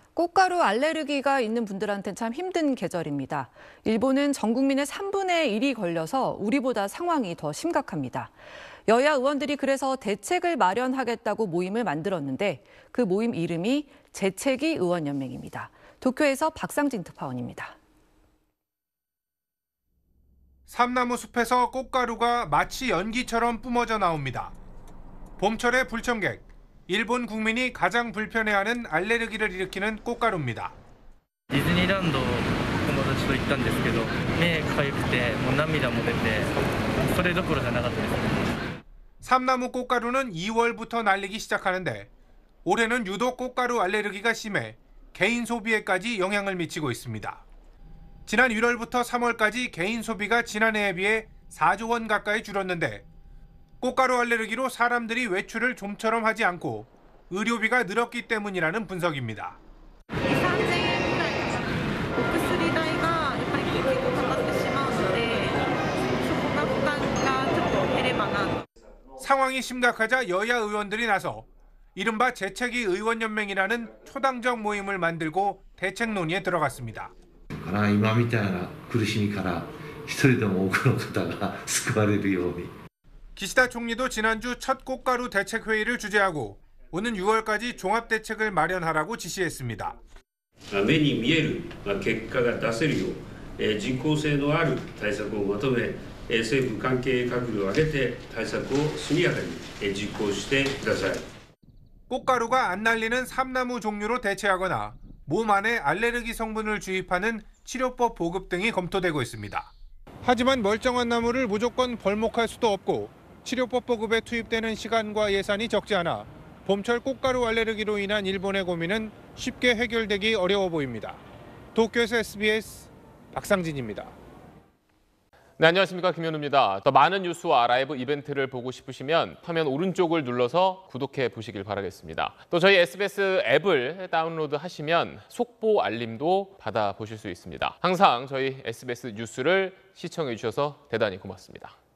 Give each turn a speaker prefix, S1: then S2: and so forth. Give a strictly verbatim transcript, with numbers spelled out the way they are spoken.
S1: 꽃가루 알레르기가 있는 분들한테는 참 힘든 계절입니다. 일본은 전 국민의 삼분의 일이 걸려서 우리보다 상황이 더 심각합니다. 여야 의원들이 그래서 대책을 마련하겠다고 모임을 만들었는데 그 모임 이름이 재채기 의원연맹입니다. 도쿄에서 박상진 특파원입니다.
S2: 삼나무 숲에서 꽃가루가 마치 연기처럼 뿜어져 나옵니다. 봄철의 불청객, 일본 국민이 가장 불편해하는 알레르기를 일으키는 꽃가루입니다.
S3: ディズニーランド友達と行ったんですけど、目かゆくてもう涙も出てそれどころじゃなかったです。
S2: 삼나무 꽃가루는 이월부터 날리기 시작하는데 올해는 유독 꽃가루 알레르기가 심해 개인 소비에까지 영향을 미치고 있습니다. 지난 일월부터 삼월까지 개인 소비가 지난해에 비해 사조 원 가까이 줄었는데 꽃가루 알레르기로 사람들이 외출을 좀처럼 하지 않고 의료비가 늘었기 때문이라는 분석입니다. 상황이 심각하자 여야 의원들이 나서 이른바 재채기 의원연맹이라는 초당적 모임을 만들고 대책 논의에 들어갔습니다.
S4: 今みたいな苦しみから一人でも多くの方が救われるように。
S2: 기시다 총리도 지난주 첫 꽃가루 대책 회의를 주재하고 오는 유월까지 종합 대책을 마련하라고 지시했습니다.
S5: 目に見える結果が出せるよう実効性のある対策をまとめ政府関係閣僚を挙げて対策を速やかに実行してください.
S2: 꽃가루가 안 날리는 삼나무 종류로 대체하거나 몸 안에 알레르기 성분을 주입하는 치료법 보급 등이 검토되고 있습니다. 하지만 멀쩡한 나무를 무조건 벌목할 수도 없고 치료법 보급에 투입되는 시간과 예산이 적지 않아 봄철 꽃가루 알레르기로 인한 일본의 고민은 쉽게 해결되기 어려워 보입니다. 도쿄에서 에스비에스 박상진입니다.
S6: 네, 안녕하십니까, 김현우입니다. 더 많은 뉴스와 라이브 이벤트를 보고 싶으시면 화면 오른쪽을 눌러서 구독해 보시길 바라겠습니다. 또 저희 에스비에스 앱을 다운로드 하시면 속보 알림도 받아보실 수 있습니다. 항상 저희 에스비에스 뉴스를 시청해 주셔서 대단히 고맙습니다.